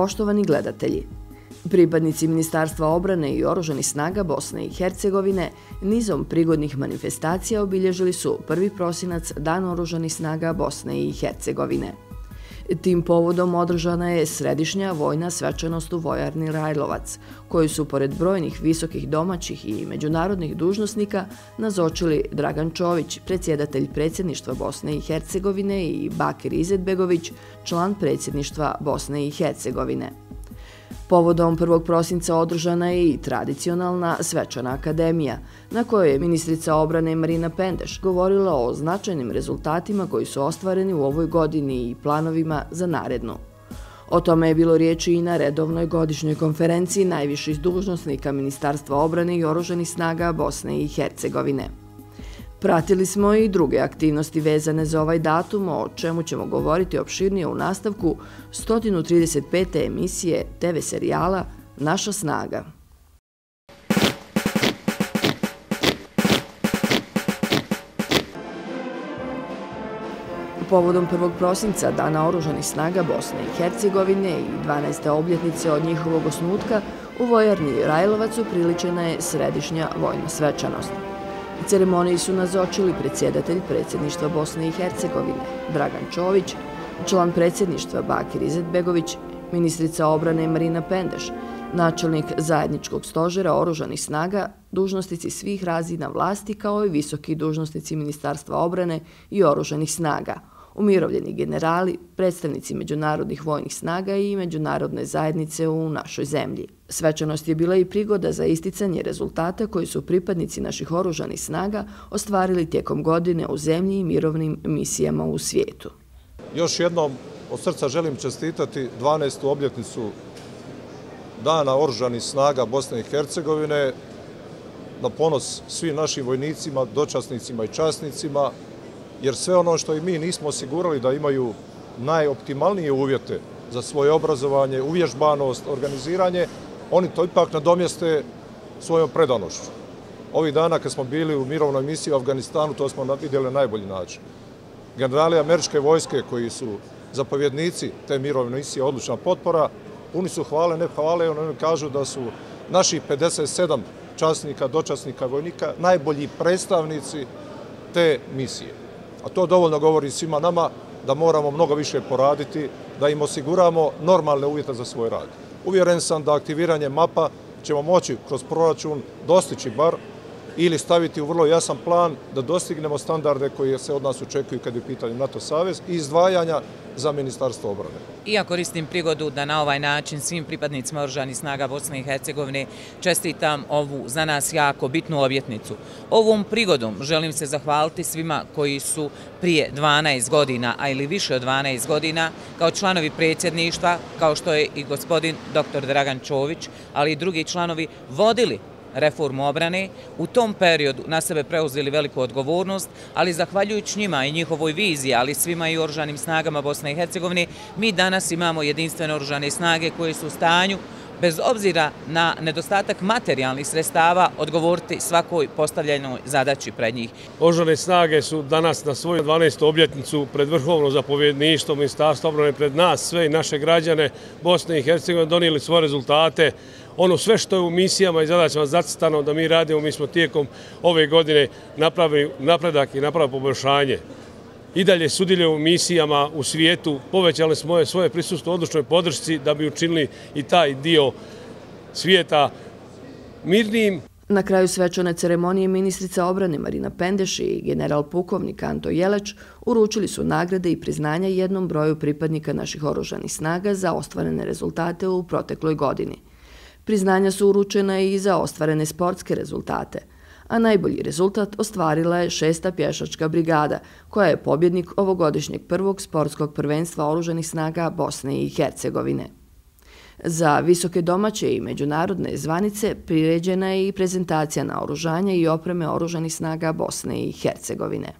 Poštovani gledatelji, pripadnici Ministarstva obrane i oružanih snaga Bosne i Hercegovine nizom prigodnih manifestacija obilježili su 1. prosinac Dan oružanih snaga Bosne i Hercegovine. Tim povodom održana je središnja vojna svečanost u vojarni Rajlovac, koju su pored brojnih visokih domaćih i međunarodnih dužnosnika nazočili Dragan Čović, predsjedatelj predsjedništva Bosne i Hercegovine, i Bakir Izetbegović, član predsjedništva Bosne i Hercegovine. Povodom 1. prosinca održana je i tradicionalna svečana akademija, na kojoj je ministrica obrane Marina Pendeš govorila o značajnim rezultatima koji su ostvareni u ovoj godini i planovima za narednu. O tome je bilo riječi i na redovnoj godišnjoj konferenciji najviših dužnosnika Ministarstva obrane i oružanih snaga Bosne i Hercegovine. Pratili smo i druge aktivnosti vezane za ovaj datum, o čemu ćemo govoriti opširnije u nastavku 135. emisije TV serijala Naša snaga. Povodom 1. prosinca Dana oružanih snaga Bosne i Hercegovine i 12. obljetnice od njihovog osnutka, u vojarni Rajlovac upriličena je središnja vojna svečanost. Ceremoniji su nazočili predsjedatelj predsjedništva Bosne i Hercegovine Dragan Čović, član predsjedništva Bakir Izetbegović, ministrica obrane Marina Pendeš, načelnik zajedničkog stožera oružanih snaga, dužnosnici svih razina vlasti kao i visoki dužnosnici Ministarstva obrane i oružanih snaga, umirovljeni generali, predstavnici međunarodnih vojnih snaga i međunarodne zajednice u našoj zemlji. Svečanost je bila i prigoda za isticanje rezultata koji su pripadnici naših oružanih snaga ostvarili tijekom godine u zemlji i mirovnim misijama u svijetu. Još jednom od srca želim čestitati 12. obljetnicu Dana oružanih snaga Bosne i Hercegovine na ponos svim našim vojnicima, dočasnicima i časnicima, jer sve ono što i mi nismo osigurali da imaju najoptimalnije uvjete za svoje obrazovanje, uvježbanost, organiziranje, oni to ipak nadomjeste svojom predanošću. Ovih dana kad smo bili u mirovnoj misiji u Afganistanu, to smo vidjeli na najbolji način. Generali američke vojske koji su zapovjednici te mirovne misije, odlična potpora, puni su hvale, ne hvale, oni kažu da su naši 57 časnika, dočasnika, vojnika najbolji predstavnici te misije. A to dovoljno govori svima nama da moramo mnogo više poraditi, da im osiguramo normalne uvjete za svoj rad. Uvjeren sam da aktiviranje MAP-a ćemo moći kroz proračun dostići bar ili staviti u vrlo jasan plan da dostignemo standarde koji se od nas očekuju kad je u pitanju NATO savez i izdvajanja za Ministarstvo obrane. I ja koristim prigodu da na ovaj način svim pripadnicima oružanih snaga Bosne i Hercegovine čestitam ovu za nas jako bitnu obljetnicu. Ovom prigodom želim se zahvaliti svima koji su prije 12 godina, a ili više od 12 godina, kao članovi predsjedništva, kao što je i gospodin dr. Dragan Čović, ali i drugi članovi, vodili reformu obrane, u tom periodu na sebe preuzeli veliku odgovornost, ali zahvaljujući njima i njihovoj viziji, ali svima i oružanim snagama Bosne i Hercegovine, mi danas imamo jedinstvene oružane snage koje su u stanju, bez obzira na nedostatak materijalnih sredstava, odgovoriti svakoj postavljenoj zadaći pred njih. Oružane snage su danas na svoju 12. obljetnicu pred vrhovno zapovjedništvo Ministarstva obrane, pred nas, sve i naše građane Bosne i Hercegovine donijeli svoje rezultate. Ono sve što je u misijama i zadaćama zacrtano da mi radimo, mi smo tijekom ove godine napravili napredak i napravili poboljšanje. I dalje sudjelujemo u misijama u svijetu, povećali smo svoje prisustvo u odlučnoj podršci da bi učinili i taj dio svijeta mirnim. Na kraju svečane ceremonije ministrica obrane Marina Pendeš i general pukovnik Anto Jeleć uručili su nagrade i priznanja jednom broju pripadnika naših oružanih snaga za ostvarene rezultate u protekloj godini. Priznanja su uručena i za ostvarene sportske rezultate, a najbolji rezultat ostvarila je 6. pješačka brigada, koja je pobjednik ovogodišnjeg prvog sportskog prvenstva oružanih snaga Bosne i Hercegovine. Za visoke domaće i međunarodne zvanice priređena je i prezentacija naoružanja i opreme oružanih snaga Bosne i Hercegovine.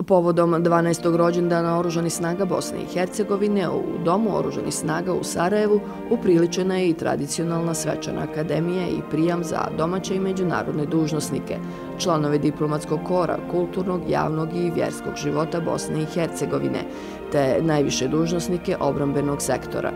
Povodom 12. rođendana Oružanih snaga Bosne i Hercegovine u Domu Oružanih snaga u Sarajevu upriličena je i tradicionalna svečana akademija i prijam za domaće i međunarodne dužnosnike, članove diplomatskog kora, kulturnog, javnog i vjerskog života Bosne i Hercegovine, te najviše dužnosnike obrambenog sektora.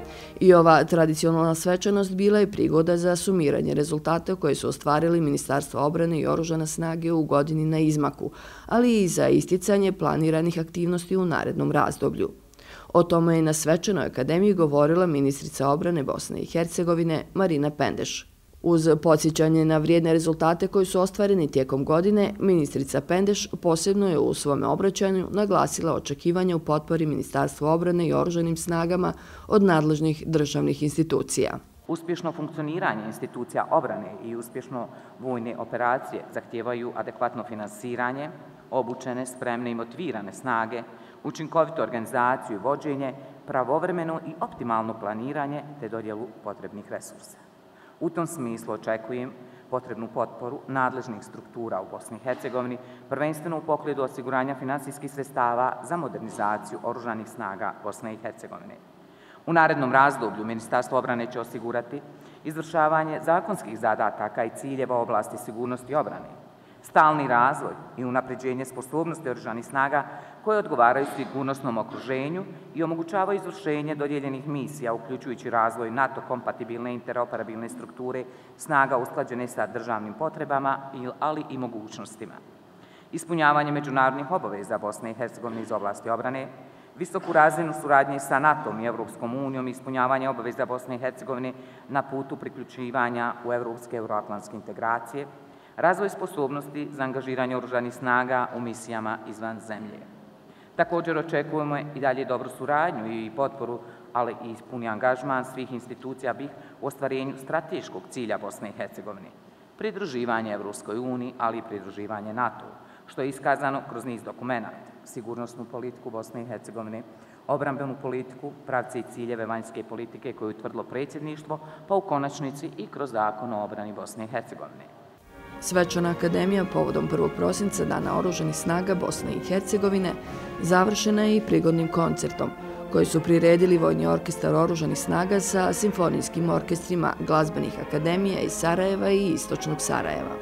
I ova tradicionalna svečanost bila je prigoda za sumiranje rezultata koje su ostvarili Ministarstvo obrane i Oružane snage u godini na izmaku, ali i za isticanje planiranih aktivnosti u narednom razdoblju. O tome je na svečanoj akademiji govorila ministrica obrane Bosne i Hercegovine Marina Pendeš. Uz podsjećanje na vrijedne rezultate koji su ostvareni tijekom godine, ministrica Pendeš posebno je u svome obraćanju naglasila očekivanja u potpori Ministarstva obrane i Oružanim snagama od nadležnih državnih institucija. Uspješno funkcioniranje institucija obrane i uspješno vojne operacije zahtijevaju adekvatno finansiranje, obučene, spremne i motivirane snage, učinkovitu organizaciju i vođenje, pravovremeno i optimalno planiranje te dodjelu potrebnih resursa. U tom smislu očekujem potrebnu potporu nadležnih struktura u Bosni i Hercegovini, prvenstveno u pogledu osiguranja finansijskih sredstava za modernizaciju Oružanih snaga Bosne i Hercegovine. U narednom razdoblju Ministarstvo obrane će osigurati izvršavanje zakonskih zadataka i ciljeva u oblasti sigurnosti i obrane, stalni razvoj i unapređenje sposobnosti Oružanih snaga koje odgovaraju sigurnosnom okruženju i omogućavaju izvršenje dodijeljenih misija, uključujući razvoj NATO-kompatibilne interoperabilne strukture snaga usklađene sa državnim potrebama, ali i mogućnostima. Ispunjavanje međunarodnih obaveza Bosne i Hercegovine iz oblasti obrane, visoku razinu suradnje sa NATO-om i Evropskom unijom i ispunjavanje obaveza Bosne i Hercegovine na putu priključivanja u evropske euroatlantske integracije, razvoj sposobnosti za angažiranje Oružanih snaga u misijama izvan zemlje. Također očekujemo i dalje dobru suradnju i potporu, ali i puni angažman svih institucija u ostvarenju strateškog cilja Bosne i Hercegovine, pridruživanje Evropskoj uniji, ali i pridruživanje NATO, što je iskazano kroz niz dokumenata, sigurnosnu politiku Bosne i Hercegovine, obrambenu politiku, pravce i ciljeve vanjske politike koje je utvrdilo predsjedništvo, pa u konačnici i kroz Zakon o obrani Bosne i Hercegovine. Svečana akademija povodom 1. prosinca Dana Oružanih snaga Bosne i Hercegovine završena je i prigodnim koncertom koji su priredili Vojni orkestar Oružanih snaga sa simfonijskim orkestrima glazbenih akademija iz Sarajeva i Istočnog Sarajeva.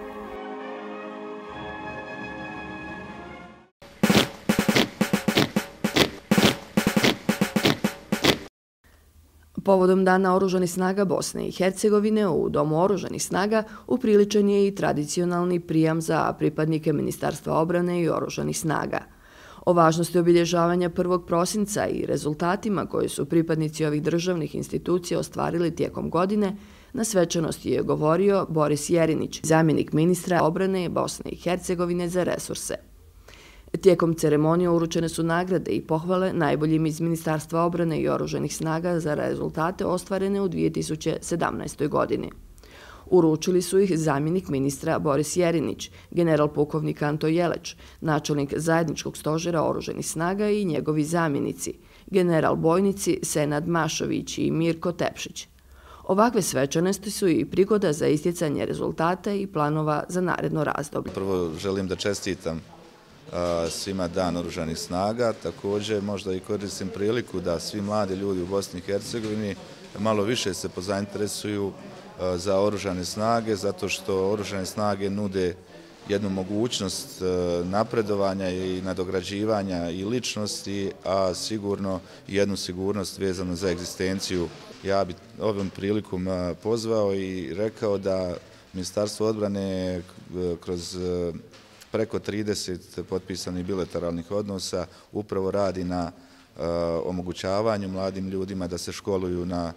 Povodom Dana Oružanih snaga Bosne i Hercegovine u Domu Oružanih snaga upriličen je i tradicionalni prijam za pripadnike Ministarstva obrane i Oružanih snaga. O važnosti obilježavanja 1. prosinca i rezultatima koje su pripadnici ovih državnih institucija ostvarili tijekom godine, na svečanosti je govorio Boris Jerinić, zamjenik ministra obrane Bosne i Hercegovine za resurse. Tijekom ceremonije uručene su nagrade i pohvale najboljim iz Ministarstva obrane i Oružanih snaga za rezultate ostvarene u 2017. godini. Uručili su ih zamjenik ministra Boris Jerinić, general pukovnik Anto Jeleć, načelnik zajedničkog stožera Oružanih snaga i njegovi zamjenici, general bojnici Senad Mašović i Mirko Tepšić. Ovakve svečanosti su i prigoda za istjecanje rezultata i planova za naredno razdoblje. Prvo želim da čestitam svima Dan Oružanih snaga, također možda i koristim priliku da svi mladi ljudi u Bosni i Hercegovini malo više se pozainteresuju za Oružane snage, zato što Oružane snage nude jednu mogućnost napredovanja i nadograđivanja i ličnosti, a sigurno i jednu sigurnost vezanu za egzistenciju. Ja bih ovom prilikom pozvao i rekao da Ministarstvo odbrane kroz preko 30 potpisanih bilateralnih odnosa upravo radi na omogućavanju mladim ljudima da se školuju na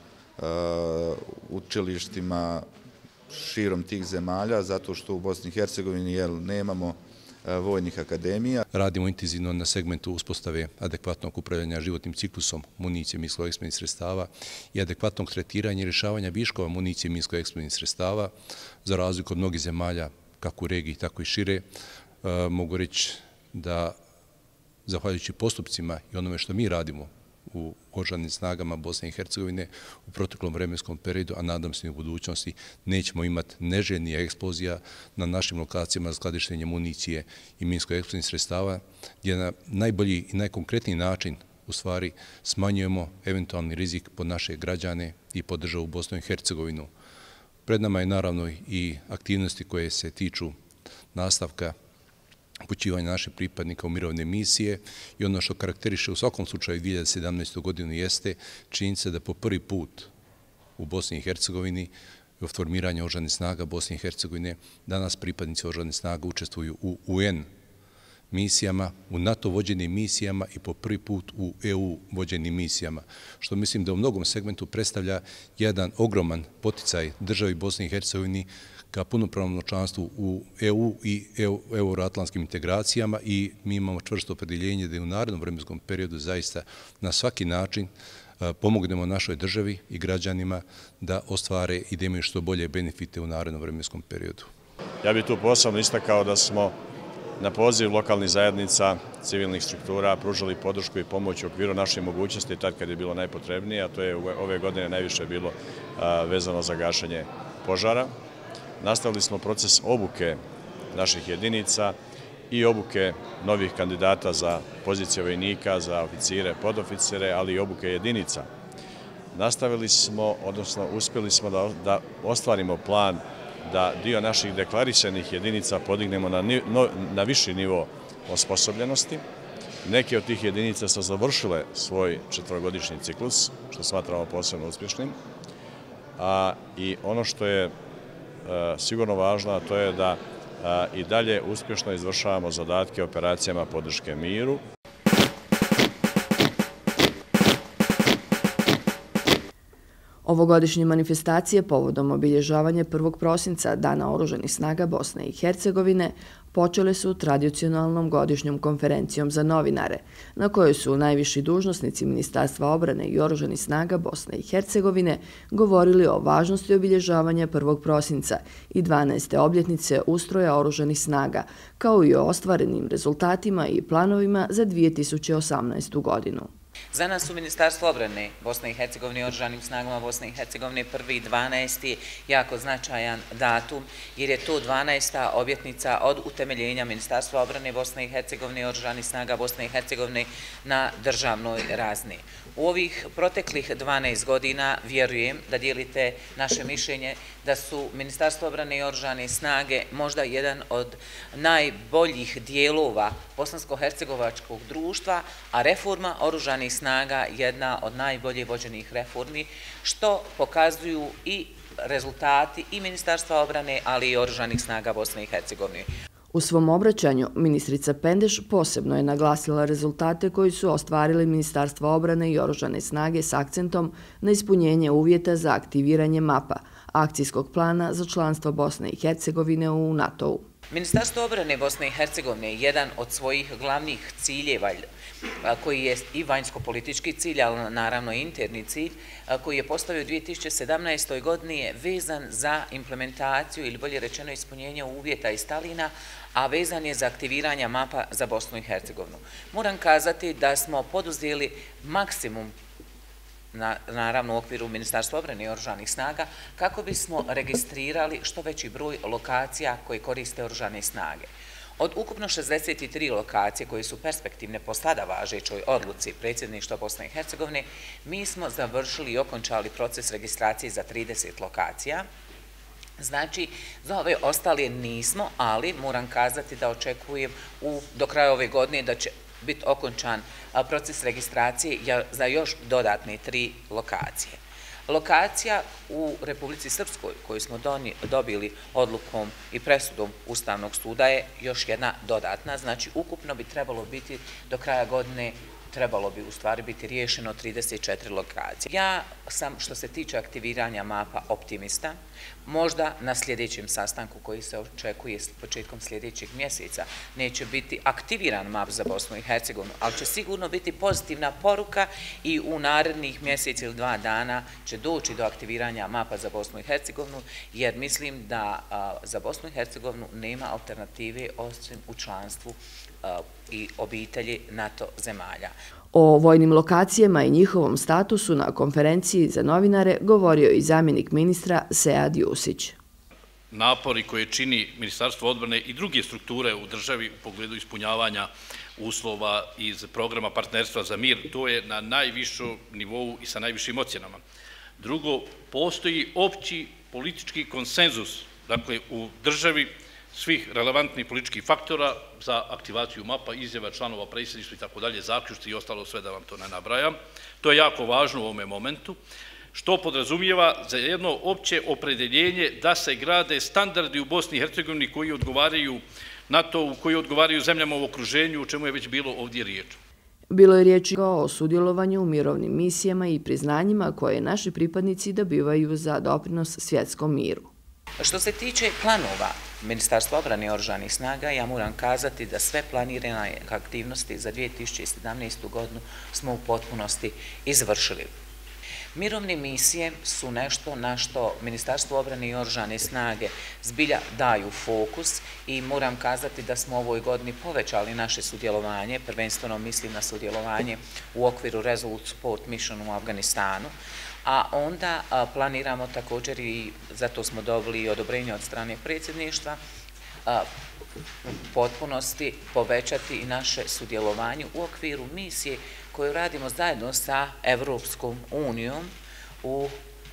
učilištima širom tih zemalja, zato što u Bosni i Hercegovini nemamo vojnih akademija. Radimo intenzivno na segmentu uspostave adekvatnog upravljanja životnim ciklusom municije minsko-eksplozivnih sredstava i adekvatnog tretiranja i rješavanja viškova municije minsko-eksplozivnih sredstava, za razliku od mnogih zemalja, kako u regiji, tako i šire. Mogu reći da, zahvaljujući postupcima i onome što mi radimo u oružanim snagama Bosne i Hercegovine u proteklom vremenskom periodu, a nadam se i u budućnosti, nećemo imati neželjenih eksplozija na našim lokacijama za skladištenje municije i minsko-eksplozivnih sredstava, gdje na najbolji i najkonkretniji način u stvari smanjujemo eventualni rizik po naše građane i po državu Bosnu i Hercegovinu. Pred nama je naravno i aktivnosti koje se tiču nastavka upućivanja naših pripadnika u mirovne misije i ono što karakteriše u svakom slučaju 2017. godinu jeste činjenica da po prvi put u Bosni i Hercegovini u formiranju oružanih snaga Bosne i Hercegovine danas pripadnici oružanih snaga učestvuju u UN misijama, u NATO vođenim misijama i po prvi put u EU vođenim misijama, što mislim da u mnogom segmentu predstavlja jedan ogroman poticaj državi Bosne i Hercegovini ka punopravnom članstvu u EU i euroatlantskim integracijama i mi imamo čvrsto opredjeljenje da u narednom vremenskom periodu zaista na svaki način pomognemo našoj državi i građanima da ostvare i da imaju što bolje benefite u narednom vremenskom periodu. Ja bih tu posebno istakao da smo na poziv lokalnih zajednica, civilnih struktura pružili podršku i pomoć u okviru naših mogućnosti tad kad je bilo najpotrebnije, a to je ove godine najviše bilo vezano za gašenje požara. Nastavili smo proces obuke naših jedinica i obuke novih kandidata za pozicije vojnika, za oficire, podoficire, ali i obuke jedinica. Nastavili smo, odnosno uspjeli smo da ostvarimo plan da dio naših deklarisanih jedinica podignemo na viši nivo osposobljenosti. Neke od tih jedinica su završile svoj 4-godišnji ciklus, što smatramo posebno uspješnim. I ono što je sigurno važno, a to je da i dalje uspješno izvršavamo zadatke operacijama podrške miru. Ovogodišnje manifestacije povodom obilježavanja 1. prosinca Dana oružanih snaga Bosne i Hercegovine počele su tradicionalnom godišnjom konferencijom za novinare, na kojoj su najviši dužnosnici Ministarstva obrane i oružanih snaga Bosne i Hercegovine govorili o važnosti obilježavanja 1. prosinca i 12. obljetnice ustroja oružanih snaga, kao i o ostvarenim rezultatima i planovima za 2018. godinu. Za nas u Ministarstvu obrane Bosne i Hercegovine i oružanim snagama Bosne i Hercegovine 1.12. jako značajan datum jer je to 12. obljetnica od utemeljenja Ministarstva obrane Bosne i Hercegovine i oružanih snaga Bosne i Hercegovine na državnoj razini. U ovih proteklih 12 godina vjerujem da dijelite naše mišljenje da su Ministarstvo obrane i oružane snage možda jedan od najboljih dijelova bosansko-hercegovačkog društva, a reforma oružanih snaga jedna od najbolje vođenih reformi, što pokazuju i rezultati i Ministarstva obrane, ali i oružanih snaga Bosne i Hercegovine. U svom obraćanju, ministrica Pendeš posebno je naglasila rezultate koji su ostvarili Ministarstvo obrane i oružane snage s akcentom na ispunjenje uvjeta za aktiviranje MAP-a, akcijskog plana za članstvo Bosne i Hercegovine u NATO-u. Ministarstvo obrane Bosne i Hercegovine je jedan od svojih glavnih ciljeva, koji je i vanjsko-politički cilj, ali naravno i interni cilj, koji je postavio u 2017. godini je vezan za implementaciju ili bolje rečeno ispunjenje uvjeta iz Stalina, a vezan je za aktiviranje MAP-a za Bosnu i Hercegovinu. Moram kazati da smo poduzeli maksimum naravno u okviru Ministarstva obrane i oružanih snaga, kako bismo registrirali što veći broj lokacija koje koriste oružane snage. Od ukupno 63 lokacije koje su perspektivne po sada važećoj odluci predsjedništva Bosne i Hercegovine, mi smo završili i okončali proces registracije za 30 lokacija. Znači, za ove ostale nismo, ali moram kazati da očekujem do kraja ove godine da će biti okončan proces registracije za još dodatne 3 lokacije. Lokacija u Republici Srpskoj, koju smo dobili odlukom i presudom Ustavnog suda, je još jedna dodatna, znači ukupno bi trebalo biti do kraja godine, trebalo bi u stvari biti riješeno 34 lokacije. Ja sam, što se tiče aktiviranja MAP-a, optimista. Možda na sljedećem sastanku koji se očekuje s početkom sljedećeg mjeseca neće biti aktiviran MAP za Bosnu i Hercegovinu, ali će sigurno biti pozitivna poruka i u narednih mjesec ili 2 dana će doći do aktiviranja MAP-a za Bosnu i Hercegovinu, jer mislim da za Bosnu i Hercegovinu nema alternative osim u članstvu i obitelji NATO zemalja. O vojnim lokacijama i njihovom statusu na konferenciji za novinare govorio i zamjenik ministra Sead Jusić. Napori koje čini Ministarstvo odbrane i druge strukture u državi u pogledu ispunjavanja uslova iz programa partnerstva za mir, to je na najvišom nivou i sa najvišim ocjenama. Drugo, postoji opći politički konsenzus, dakle u državi svih relevantnih političkih faktora za aktivaciju MAP-a, izjava članova predsjedništva i tako dalje, zaključci i ostalo sve da vam to ne nabrajam. To je jako važno u ovome momentu, što podrazumijeva za jedno opće opredeljenje da se grade standardi u Bosni i Hercegovini koji odgovaraju NATO-u, koji odgovaraju zemljama u okruženju, o čemu je već bilo ovdje riječ. Bilo je riječi o sudjelovanju u mirovnim misijama i priznanjima koje naši pripadnici dobivaju za doprinos svjetskom miru. Što se tiče planova Ministarstva odbrane i oružanih snaga, ja moram kazati da sve planirane aktivnosti za 2017. godinu smo u potpunosti izvršili. Mirovne misije su nešto na što Ministarstvo odbrane i oružane snage zbilja daju fokus i moram kazati da smo u ovoj godini povećali naše sudjelovanje, prvenstveno mislim na sudjelovanje u okviru Resolute Support Mission u Afganistanu, a onda planiramo također i zato smo dobili odobrenje od strane predsjedništva u potpunosti povećati i naše sudjelovanje u okviru misije koju radimo zajedno sa Evropskom unijom u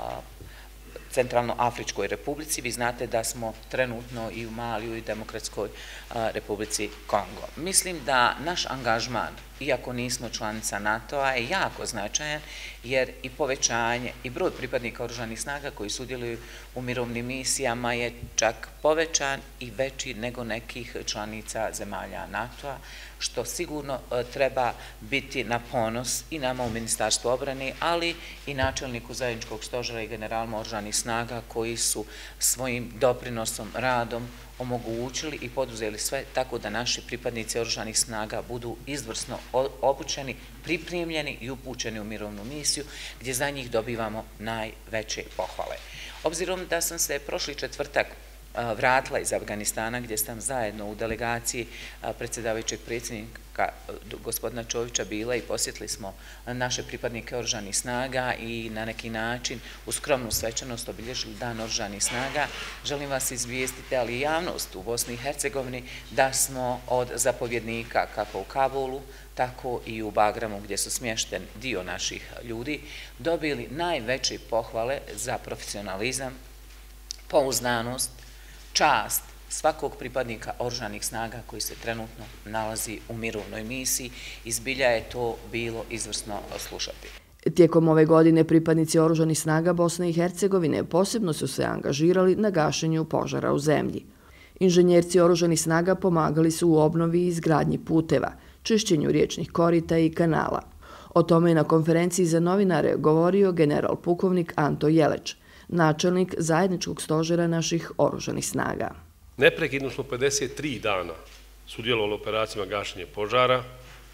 Centralnoafričkoj republici. Vi znate da smo trenutno i u Maliju i Demokratskoj republici Kongo. Mislim da naš angažman, iako nismo članica NATO-a, je jako značajan jer i povećanje i broj pripadnika oružanih snaga koji sudjeluju u mirovnim misijama je čak povećan i veći nego nekih članica zemalja NATO-a, što sigurno treba biti na ponos i nama u Ministarstvu odbrane, ali i načelniku zajedničkog stožera i generalima oružanih snaga koji su svojim doprinosom, radom omogućili i poduzeli sve tako da naši pripadnici oružanih snaga budu izvrsno obučeni, pripremljeni i upućeni u mirovnu misiju gdje za njih dobivamo najveće pohvale. Obzirom da sam se prošli četvrtak vratila iz Afganistana gdje sam zajedno u delegaciji predsjedavajućeg predsjednika gospodina Čovića bila i posjetili smo naše pripadnike oružanih snaga i na neki način u skromnu svečanost obilježili Dan oružanih snaga. Želim vas izvijestiti, ali i javnost u Bosni i Hercegovini, da smo od zapovjednika kako u Kabulu, tako i u Bagramu gdje su smješten dio naših ljudi, dobili najveće pohvale za profesionalizam, pouzdanost, čast svakog pripadnika oružanih snaga koji se trenutno nalazi u mirovnoj misiji i zbilja je to bilo izvrsno slušati. Tijekom ove godine pripadnici oružanih snaga Bosne i Hercegovine posebno su se angažirali na gašenju požara u zemlji. Inženjerci oružanih snaga pomagali su u obnovi i izgradnji puteva, čišćenju riječnih korita i kanala. O tome je na konferenciji za novinare govorio general pukovnik Anto Jeleć, načelnik zajedničkog stožera naših oružanih snaga. Neprekidno smo 53 dana sudjelovali u operacijama gašenja požara,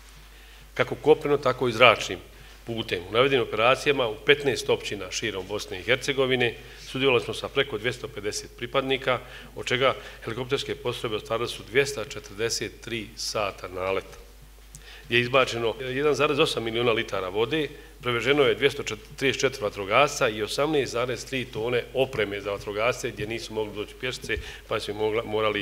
kako kopneno, tako i zračnim putem. U navedenim operacijama u 15 općina širom Bosne i Hercegovine sudjelovali smo sa preko 250 pripadnika, od čega helikopterske postrojbe ostvarile su 243 sata naleta, gdje je izbačeno 1,8 milijuna litara vode, preveženo je 234 vatrogasca i 18,3 tone opreme za vatrogasce gdje nisu mogli doći pješice, pa su morali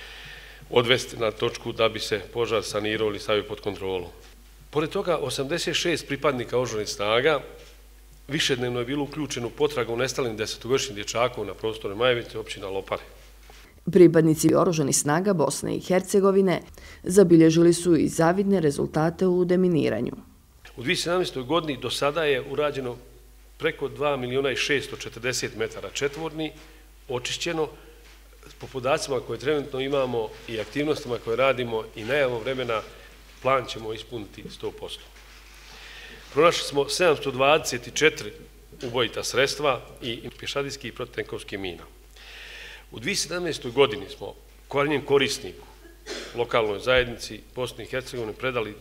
odvesti na točku da bi se požar sanirao ili stavio pod kontrolu. Pored toga, 86 pripadnika oružanih snaga višednevno je bilo uključeno u potragu nestalim 10-godišnjih dječaka na prostoru Majevice, općina Lopare. Pripadnici oružanih snaga Bosne i Hercegovine zabilježili su i zavidne rezultate u deminiranju. U 2017. godini do sada je urađeno preko 2.640.000 metara četvorni, očišćeno. Po podacima koje trenutno imamo i aktivnostima koje radimo i najavom vremena, plan ćemo ispuniti 100%. Pronašli smo 724 ubojita sredstva i pješadijskih i protutenkovskih mina. U 2017. godini smo krajnjem korisniku, lokalnoj zajednici Bosne i Hercegovine, predali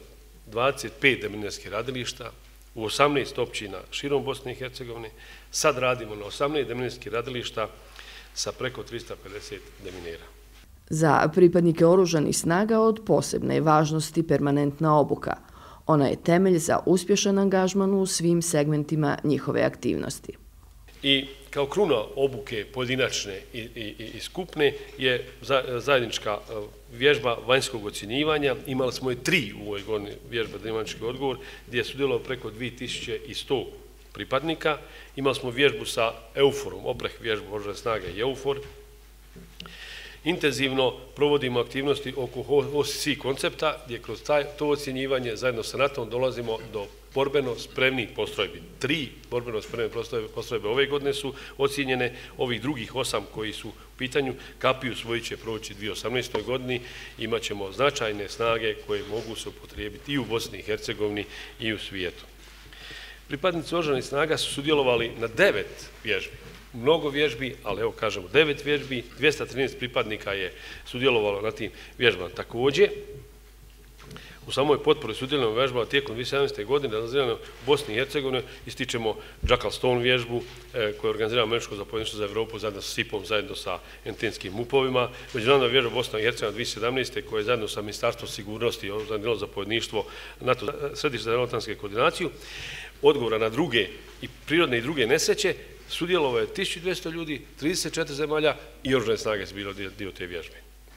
25 deminarskih radilišta u 18 općina širom Bosne i Hercegovine. Sad radimo na 18 deminarskih radilišta sa preko 350 deminera. Za pripadnike oružanih snaga od posebne je važnosti permanentna obuka. Ona je temelj za uspješan angažman u svim segmentima njihove aktivnosti. I kao kruna obuke pojedinačne i skupne je zajednička vježba vanjskog ocjenjivanja. Imali smo i 3 u ovoj godini vježba dinamički odgovor gdje je sudjelovalo preko 2100 pripadnika. Imali smo vježbu sa EUFOR-om, opreh vježbu Oružane snage i EUFOR. Intenzivno provodimo aktivnosti oko OSC koncepta gdje kroz to ocjenjivanje zajedno sa NATO-om dolazimo do borbeno spremnih postrojbi. 3 borbeno spremne postrojbe ove godine su ocijenjene, ovih drugih 8 koji su u pitanju kapiju svoji će proći 2018. godini. Imat ćemo značajne snage koje mogu se upotrijebiti i u Bosni i Hercegovini i u svijetu. Pripadnici oružanih snaga su sudjelovali na 9 vježbi. Mnogo vježbi, ali evo kažemo 9 vježbi, 213 pripadnika je sudjelovalo na tim vježbama. Također, u samoj potpori sudjelovanja vježbama tijekom 2017. godine u Bosni i Hercegovini ističemo Jackal Stone vježbu koja je organizirala Američko zapovjedništvo za Evropu zajedno sa SIP-om, zajedno sa entenskim MUP-ovima. Međunarodna vježba Bosna i Hercegovina 2017. koja je zajedno sa Ministarstvom sigurnosti organiziralo zapovjedništvo NATO središte za euroatlantske koordinaciju. Odgovora na druge i prirodne i druge nesreće sudjelovalo je 1200 ljudi, 34 zemalja i oružane snage su bilo dio te vježbe.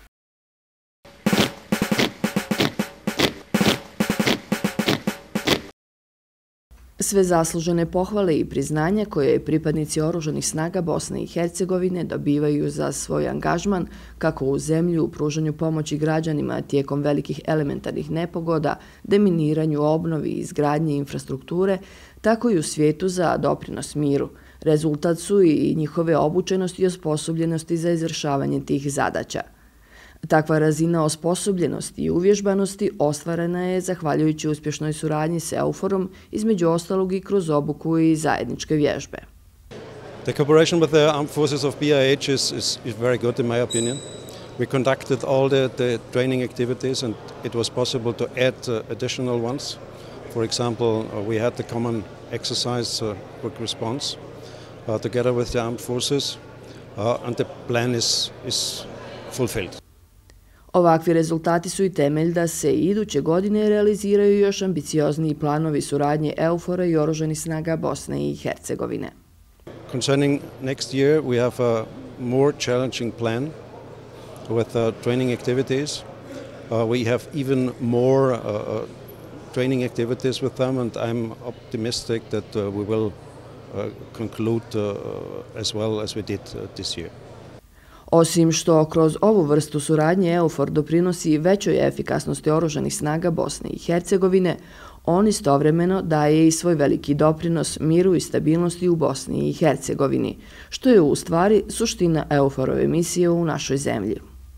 Sve zaslužene pohvale i priznanja koje pripadnici oružanih snaga Bosne i Hercegovine dobivaju za svoj angažman kako u zemlji u pružanju pomoći građanima tijekom velikih elementarnih nepogoda, deminiranju, obnovi i izgradnje infrastrukture, tako i u svijetu za doprinos miru. Rezultat su i njihove obučenosti i osposobljenosti za izvršavanje tih zadaća. Takva razina osposobljenosti i uvježbanosti ostvarena je zahvaljujući uspješnoj suradnji s EUFOR-om, između ostalog i kroz obuku i zajedničke vježbe. The cooperation with the armed forces of BIH is very good in my opinion. We conducted all the training activities and it was possible to add additional ones. For example, we had the common exercise quick response together with the armed forces and the plan is fulfilled. Ovakvi rezultati su i temelj da se iduće godine realiziraju još ambiciozniji planovi suradnje EUFOR-a i oružanih snaga Bosne i Hercegovine. Concerning next year, we have a more challenging plan with training activities. We have even more training activities with them and I'm optimistic that we will conclude as well as we did this year. Osim što kroz ovu vrstu suradnje EUFOR doprinosi većoj efikasnosti oružanih snaga Bosne i Hercegovine, on istovremeno daje i svoj veliki doprinos miru i stabilnosti u Bosni i Hercegovini, što je u stvari suština EUFOR-ove misije u našoj zemlji.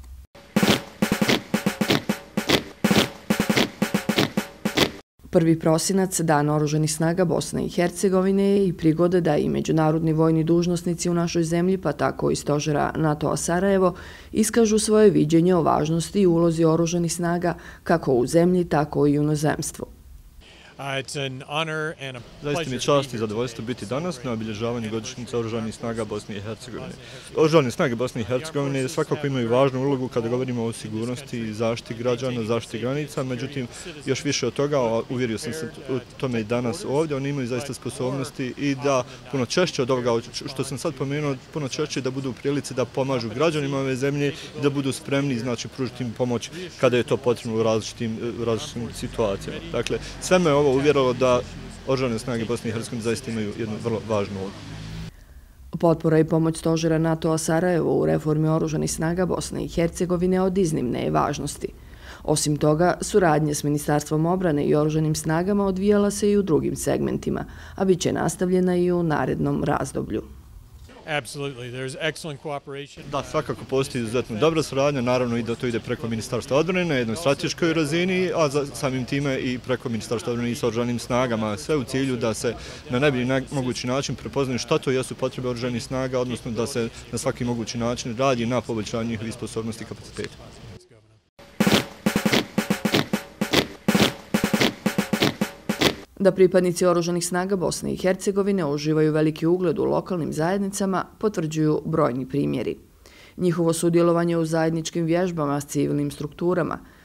1. prosinac, Dan oružanih snaga Bosne i Hercegovine, je i prigoda da i međunarodni vojni dužnosnici u našoj zemlji, pa tako i stožera NATO-a Sarajevo, iskažu svoje viđenje o važnosti i ulozi oružanih snaga kako u zemlji, tako i u inozemstvu. Zaista mi je čast i zadovoljstvo biti danas na obilježavanju godišnjice oružanih snaga Bosne i Hercegovine. Oružane snage Bosne i Hercegovine svakako imaju važnu ulogu kada govorimo o sigurnosti i zaštiti građana, zaštiti granica, međutim još više od toga, uvjerio sam se u tome i danas ovdje, oni imaju zaista sposobnosti i da puno češće od ovoga što sam sad pomenuo, puno češće da budu u prilici da pomažu građanima ove zemlje i da budu spremni, znači pružiti im pomoć kada je to potrebno u različitim situacijama. Dakle, sve me ovo uvjerilo da oružane snage Bosne i Hercegovine zaista imaju jednu vrlo važnu ulogu. Potpora i pomoć stožera NATO-a Sarajevo u reformi oružanih snaga Bosne i Hercegovine od iznimne je važnosti. Osim toga, suradnja s Ministarstvom obrane i oružanim snagama odvijala se i u drugim segmentima, a bit će nastavljena i u narednom razdoblju. Da, svakako postoji izuzetno dobra suradnja, naravno i da to ide preko Ministarstva odbrane na jednoj strateškoj razini, a samim time i preko Ministarstva odbrane i s oružanim snagama, sve u cilju da se na najbolji mogući način prepoznaju šta to jesu potrebe oružanih snaga, odnosno da se na svaki mogući način radi na poboljšanju njihovih sposobnosti i kapaciteta. Da pripadnici oružanih snaga Bosne i Hercegovine uživaju veliki ugled u lokalnim zajednicama, potvrđuju brojni primjeri. Njihovo sudjelovanje u zajedničkim vježbama s civilnim strukturama,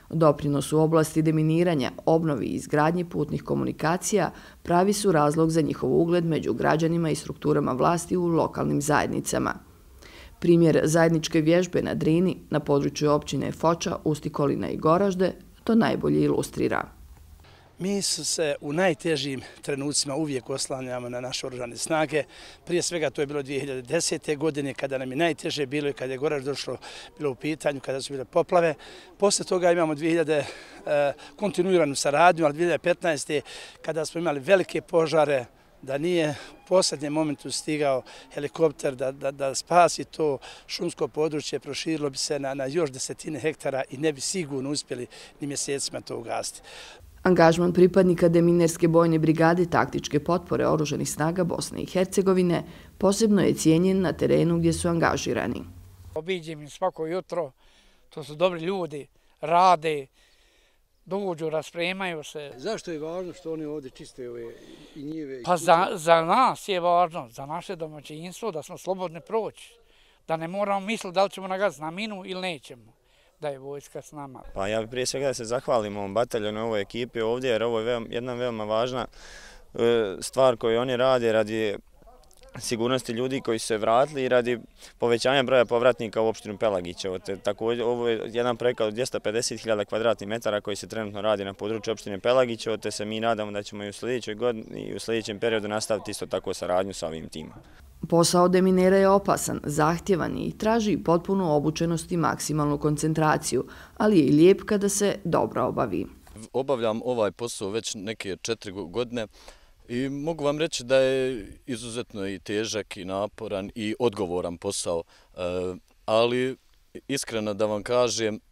Doprinos u oblasti deminiranja, obnovi i izgradnji putnih komunikacija pravi su razlog za njihov ugled među građanima i strukturama vlasti u lokalnim zajednicama. Primjer zajedničke vježbe na Drini na području općine Foča, Ustikolina i Goražde to najbolje ilustrira. Mi se u najtežim trenucima uvijek oslanjamo na naše oružane snage. Prije svega to je bilo 2010. godine kada nam je najteže bilo i kada je Goraž došlo bilo u pitanju, kada su bile poplave. Posle toga imamo 2000 kontinuiranu saradnju, ali 2015. kada smo imali velike požare, da nije u posljednjem momentu stigao helikopter da spasi to šumsko područje, proširilo bi se na još desetine hektara i ne bi sigurno uspjeli ni mjesecima to ugasiti. Angažman pripadnika deminerske bojne brigade taktičke potpore oružanih snaga Bosne i Hercegovine posebno je cijenjen na terenu gdje su angažirani. Obiđem im svako jutro, to su dobri ljudi, rade, dođu, raspremaju se. Zašto je važno što oni ovdje čiste ove i njive? Pa za nas je važno, za naše domaćinstvo, da smo slobodni proći, da ne moramo misliti da li ćemo nagaziti na minu ili nećemo, da je vojska s nama. Pa ja bih prije svega da se zahvalim ovom bataljonu, ovoj ekipi ovdje, jer ovo je jedna veoma važna stvar koju oni rade radi sigurnosti ljudi koji su se vratili i radi povećanja broja povratnika u opštinu Pelagićevo. Također, ovo je jedan projekat od 250.000 kvadratnih metara koji se trenutno radi na području opštine Pelagićevo, te se mi nadamo da ćemo i u sljedećoj godini i u sljedećem periodu nastaviti isto tako saradnju sa ovim timom. Posao deminera je opasan, zahtjevan i traži potpunu obučenost i maksimalnu koncentraciju, ali je i lijep kada se dobro obavi. Obavljam ovaj posao već neke 4 godine. I mogu vam reći da je izuzetno i težak i naporan i odgovoran posao, ali iskreno da vam kažem,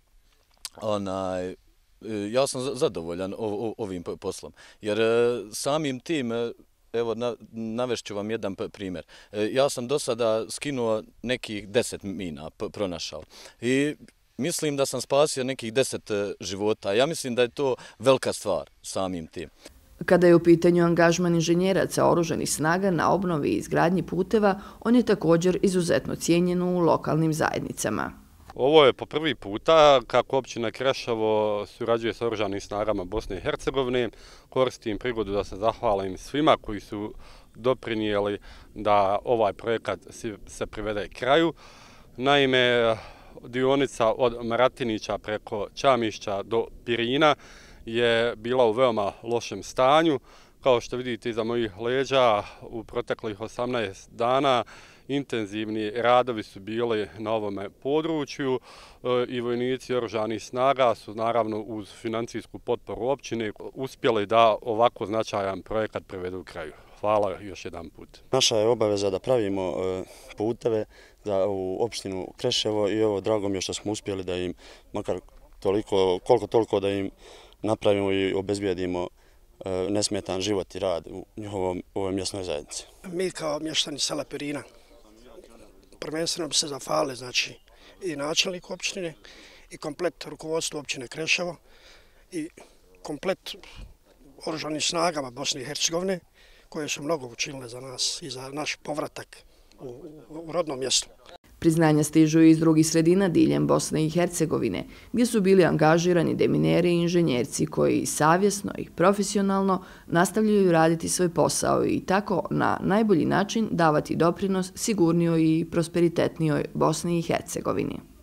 ja sam zadovoljan ovim poslom, jer samim tim, evo navešću vam jedan primjer, ja sam do sada skinuo nekih 10 mina, pronašao i mislim da sam spasio nekih 10 života, ja mislim da je to velika stvar samim tim. Kada je u pitanju angažman inženjeraca oružanih snaga na obnovi i izgradnji puteva, on je također izuzetno cijenjen u lokalnim zajednicama. Ovo je po prvi puta kako općina Kreševo surađuje s oružanim snagama Bosne i Hercegovine. Koristim prigodu da se zahvalim svima koji su doprinijeli da ovaj projekat se privede kraju. Naime, dionica od Maratinića preko Čamišća do Pirina je bila u veoma lošem stanju. Kao što vidite iza mojih leđa, u proteklih 18 dana intenzivni radovi su bili na ovome području i vojnici oružanih snaga su naravno uz financijsku potporu općine uspjeli da ovako značajan projekat privedu u kraju. Hvala još jedan put. Naša je obaveza da pravimo puteve u opštinu Kreševo i ovo drago mi je što smo uspjeli da im makar koliko toliko da im napravimo i obezbijedimo nesmetan život i rad u ovoj mjesnoj zajednici. Mi kao mještani sela Pirina prvenstveno bi se zahvalili i načelniku opštine i komplet rukovodstvu općine Kreševo i komplet oružanim snagama Bosne i Hercegovine koje su mnogo učinile za nas i za naš povratak u rodno mjesto. Priznanja stižu iz drugih sredina diljem Bosne i Hercegovine, gdje su bili angažirani demineri i inženjerci koji savjesno i profesionalno nastavljaju raditi svoj posao i tako na najbolji način davati doprinos sigurnijoj i prosperitetnijoj Bosni i Hercegovini.